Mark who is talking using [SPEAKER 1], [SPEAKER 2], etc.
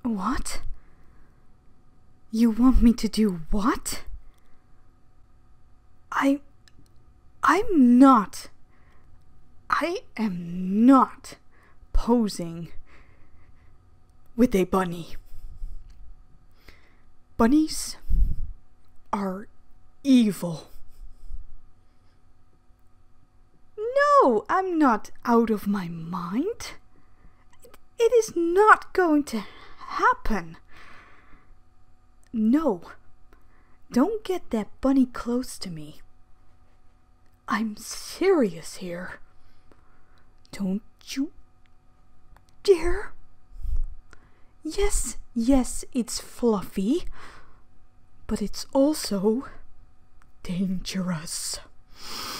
[SPEAKER 1] What? You want me to do what? I am not posing with a bunny. Bunnies are evil. No, I'm not out of my mind. It is not going to happen. No, don't get that bunny close to me. I'm serious here. Don't you dare. Yes, it's fluffy, but it's also dangerous.